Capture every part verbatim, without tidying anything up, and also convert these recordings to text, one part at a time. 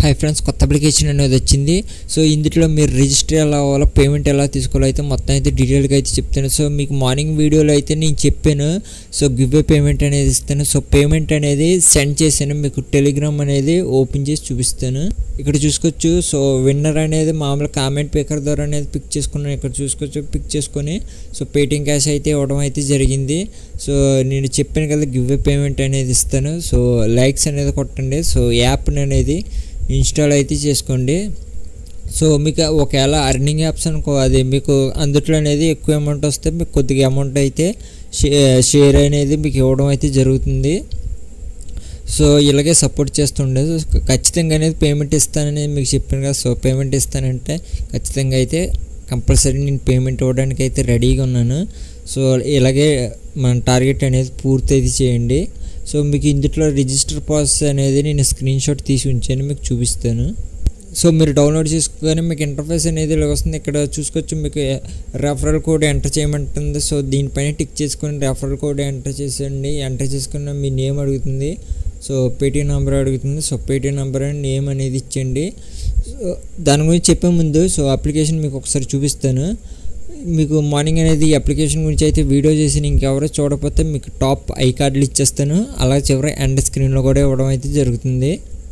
Hi friends, కొత్త application అనేది వచ్చింది. సో ఇందులో మీరు రిజిస్టర్ ఎలా అవ్వాలో, పేమెంట్ ఎలా తీసుకోవాలో అయితే మొత్తం అయితే డీటెయిల్గా అయితే చెప్తాను. సో మీకు మార్నింగ్ వీడియోలో అయితే నేను చెప్పాను. సో గివ్ ఏ పేమెంట్ అనేది ఇస్తాను. సో పేమెంట్ అనేది సెండ్ చేశాను. మీకు టెలిగ్రామ్ అనేది ఓపెన్ చేసి చూపిస్తాను. ఇక్కడ చూసుకోవచ్చు. సో విన్నర్ అనేది మామూలు కామెంట్ పేకర్ ద్వారా అనేది పిక్ చేసుకున్నాను. ఇక్కడ చూసుకోవచ్చు, పిక్ చేసుకొని సో పేటిఎం క్యాష్ అయితే ఇవ్వడం అయితే జరిగింది. సో నేను చెప్పాను కదా గివ్ ఏ పేమెంట్ అనేది ఇస్తాను. సో లైక్స్ అనేది కొట్టండి. సో యాప్ని అనేది ఇన్స్టాల్ అయితే చేసుకోండి. సో మీకు ఒకవేళ అర్నింగ్ యాప్స్ అనుకో, అది మీకు అందుట్లో అనేది ఎక్కువ అమౌంట్ వస్తే మీకు కొద్దిగా అమౌంట్ అయితే షేర్ అనేది మీకు ఇవ్వడం అయితే జరుగుతుంది. సో ఇలాగే సపోర్ట్ చేస్తుండే. ఖచ్చితంగా అనేది పేమెంట్ ఇస్తానని మీకు చెప్పాను కదా. సో పేమెంట్ ఇస్తానంటే ఖచ్చితంగా అయితే కంపల్సరీ నేను పేమెంట్ ఇవ్వడానికి అయితే రెడీగా ఉన్నాను. సో ఇలాగే మన టార్గెట్ అనేది పూర్తి అయితే చేయండి. సో మీకు ఇందులో రిజిస్టర్ ప్రాసెస్ అనేది నేను స్క్రీన్ షాట్ తీసి ఉంచాను, మీకు చూపిస్తాను. సో మీరు డౌన్లోడ్ చేసుకోగానే మీకు ఇంటర్ఫేస్ అనేది ఇలా వస్తుంది. ఇక్కడ చూసుకోవచ్చు, మీకు రెఫరల్ కోడ్ ఎంటర్ చేయమంటుంది. సో దీనిపైన టిక్ చేసుకొని రెఫరల్ కోడ్ ఎంటర్ చేసేయండి. ఎంటర్ చేసుకున్న మీ నేమ్ అడుగుతుంది. సో పేటీఎం నెంబర్ అడుగుతుంది. So Paytm number and name అనేది ఇచ్చేయండి. సో దాని గురించి చెప్పే ముందు సో అప్లికేషన్ మీకు ఒకసారి చూపిస్తాను. మీకు మార్నింగ్ అనేది ఈ అప్లికేషన్ గురించి అయితే వీడియో చేసి ఇంకెవరో చూడకపోతే మీకు టాప్ ఐ కార్డులు ఇచ్చేస్తాను. అలా చివరి ఎండ్ స్క్రీన్లో కూడా ఇవ్వడం అయితే జరుగుతుంది.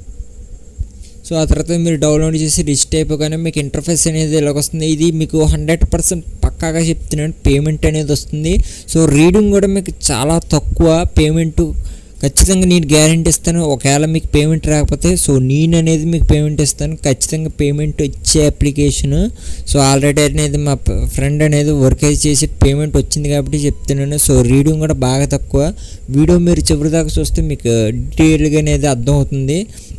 సో ఆ తర్వాత మీరు డౌన్లోడ్ చేసి రిజిస్టర్ అయిపోగానే మీకు ఇంటర్ఫేస్ అనేది ఇలాగ వస్తుంది. ఇది మీకు హండ్రెడ్ పర్సెంట్ పక్కాగా చెప్తున్నాను, పేమెంట్ అనేది వస్తుంది. సో రీడింగ్ కూడా మీకు చాలా తక్కువ పేమెంట్ ఖచ్చితంగా నేను గ్యారెంటీ ఇస్తాను. ఒకవేళ మీకు పేమెంట్ రాకపోతే సో నేను అనేది మీకు పేమెంట్ ఇస్తాను. ఖచ్చితంగా పేమెంట్ ఇచ్చే అప్లికేషను. సో ఆల్రెడీ అనేది మా ఫ్రెండ్ అనేది వర్క్ అయితే చేసి పేమెంట్ వచ్చింది కాబట్టి చెప్తున్నాను. సో రీడింగ్ కూడా బాగా తక్కువ. వీడియో మీరు చివరి దాకా చూస్తే మీకు డీటెయిల్గా అనేది అర్థమవుతుంది.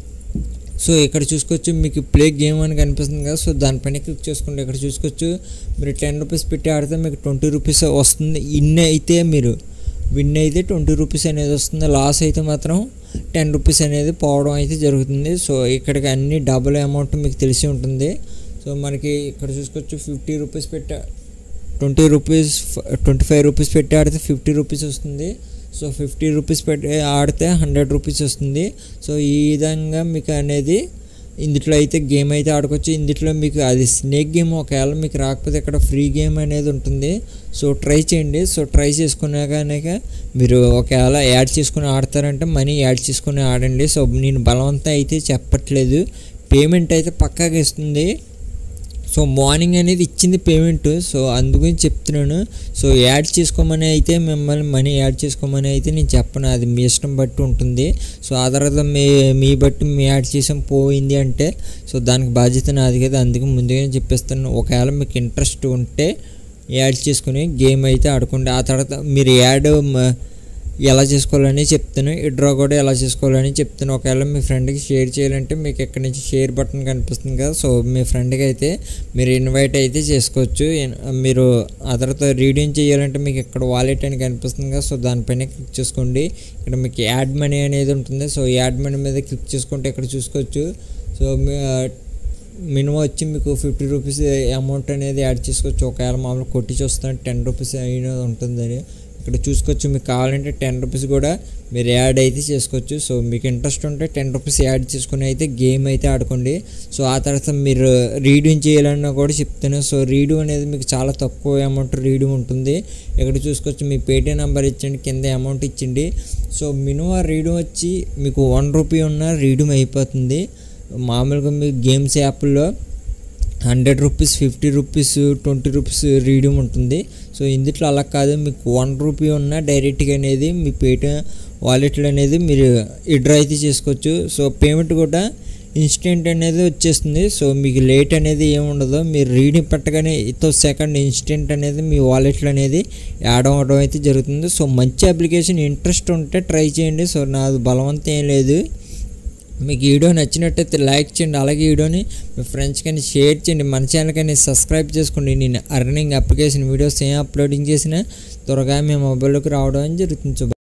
సో ఇక్కడ చూసుకోవచ్చు, మీకు ప్లే గేమ్ అని కనిపిస్తుంది కదా. సో దానిపైన క్లిక్ చేసుకుంటే ఇక్కడ చూసుకోవచ్చు, మీరు టెన్ రూపీస్ పెట్టి ఆడితే మీకు ట్వంటీ రూపీస్ వస్తుంది. ఇన్ అయితే మీరు విన్ అయితే ట్వంటీ రూపీస్ అనేది వస్తుంది. లాస్ అయితే మాత్రం టెన్ రూపీస్ అనేది పోవడం అయితే జరుగుతుంది. సో ఇక్కడికి అన్ని డబుల్ అమౌంట్ మీకు తెలిసి ఉంటుంది. సో మనకి ఇక్కడ చూసుకోవచ్చు, ఫిఫ్టీ రూపీస్ పెట్టి twenty rupees twenty five rupees పెట్టి ఆడితే ఫిఫ్టీ రూపీస్ వస్తుంది. సో ఫిఫ్టీ రూపీస్ పెట్టి ఆడితే హండ్రెడ్ రూపీస్ వస్తుంది. సో ఈ విధంగా మీకు అనేది ఇందులో అయితే గేమ్ అయితే ఆడుకోవచ్చు. ఇందులో మీకు అది స్నేక్ గేమ్ ఒకవేళ మీకు రాకపోతే ఇక్కడ ఫ్రీ గేమ్ అనేది ఉంటుంది. సో ట్రై చేయండి. సో ట్రై చేసుకున్నాక మీరు ఒకవేళ యాడ్ చేసుకుని ఆడతారంటే మనీ యాడ్ చేసుకుని ఆడండి. సో నేను బలవంతం అయితే చెప్పట్లేదు, పేమెంట్ అయితే పక్కాగా ఇస్తుంది. సో మార్నింగ్ అనేది ఇచ్చింది పేమెంట్. సో అందుకని చెప్తున్నాను. సో యాడ్ చేసుకోమని అయితే మిమ్మల్ని మనీ యాడ్ చేసుకోమని అయితే నేను చెప్పను, అది మీ ఇష్టం బట్టి ఉంటుంది. సో ఆ తర్వాత మీ మీ బట్టి మీ యాడ్ చేసాం పోయింది అంటే సో దానికి బాధ్యత నాది కదా. అందుకే ముందుగానే చెప్పేస్తాను. ఒకవేళ మీకు ఇంట్రెస్ట్ ఉంటే యాడ్ చేసుకుని గేమ్ అయితే ఆడుకోండి. ఆ తర్వాత మీరు యాడ్ ఎలా చేసుకోవాలని చెప్తాను, విత్డ్రా కూడా ఎలా చేసుకోవాలని చెప్తాను. ఒకవేళ మీ ఫ్రెండ్కి షేర్ చేయాలంటే మీకు ఇక్కడ నుంచి షేర్ బటన్ కనిపిస్తుంది కదా. సో మీ ఫ్రెండ్కి అయితే మీరు ఇన్వైట్ అయితే చేసుకోవచ్చు. మీరు ఆ తర్వాత రీడింగ్ చేయాలంటే మీకు ఇక్కడ వాలెట్ అని కనిపిస్తుంది కదా. సో దానిపైన క్లిక్ చేసుకోండి. ఇక్కడ మీకు యాడ్ మనీ అనేది ఉంటుంది. సో యాడ్ మనీ మీద క్లిక్ చేసుకుంటే ఇక్కడ చూసుకోవచ్చు. సో మినిమం వచ్చి మీకు ఫిఫ్టీ రూపీస్ అమౌంట్ అనేది యాడ్ చేసుకోవచ్చు. ఒకవేళ మామూలు కొట్టి చూస్తాను టెన్ రూపీస్ అయినా ఉంటుందని ఇక్కడ చూసుకోవచ్చు. మీకు కావాలంటే టెన్ రూపీస్ కూడా మీరు యాడ్ అయితే చేసుకోవచ్చు. సో మీకు ఇంట్రెస్ట్ ఉంటే టెన్ రూపీస్ యాడ్ చేసుకుని అయితే గేమ్ అయితే ఆడుకోండి. సో ఆ తర్వాత మీరు రీడింగ్ చేయాలన్నా కూడా చెప్తాను. సో రీడింగ్ అనేది మీకు చాలా తక్కువ అమౌంట్ రీడింగ్ ఉంటుంది. ఇక్కడ చూసుకోవచ్చు, మీ పేటీఎం నెంబర్ ఇచ్చండి, కింద అమౌంట్ ఇచ్చండి. సో మినిమం రీడింగ్ వచ్చి మీకు వన్ రూపీ ఉన్న రీడింగ్ అయిపోతుంది. మామూలుగా మీకు గేమ్స్ యాప్లో hundred rupees fifty rupees twenty rupees reading ఉంటుంది. సో ఇందులో అలా కాదు, మీకు వన్ రూపీ ఉన్న డైరెక్ట్గా అనేది మీ పేటీఎం వాలెట్లో అనేది మీరు విత్డ్రా అయితే చేసుకోవచ్చు. సో పేమెంట్ కూడా ఇన్స్టెంట్ అనేది వచ్చేస్తుంది. సో మీకు లేట్ అనేది ఏముండదు. మీరు రీడింగ్ పెట్టగానే ఇతో సెకండ్ ఇన్స్టెంట్ అనేది మీ వాలెట్లో అనేది యాడ్ అవ్వడం అయితే జరుగుతుంది. సో మంచి అప్లికేషన్, ఇంట్రెస్ట్ ఉంటే ట్రై చేయండి. సో నాది బలవంతం ఏం లేదు. మీకు వీడియో నచ్చినట్టయితే లైక్ చేయండి. అలాగే వీడియోని మీ ఫ్రెండ్స్ కానీ షేర్ చేయండి. మన ఛానల్ కానీ సబ్స్క్రైబ్ చేసుకోండి. నేను అర్నింగ్ అప్లికేషన్ వీడియోస్ ఏం అప్లోడింగ్ చేసినా త్వరగా మీ మొబైల్లోకి రావడం జరుగుతుంది.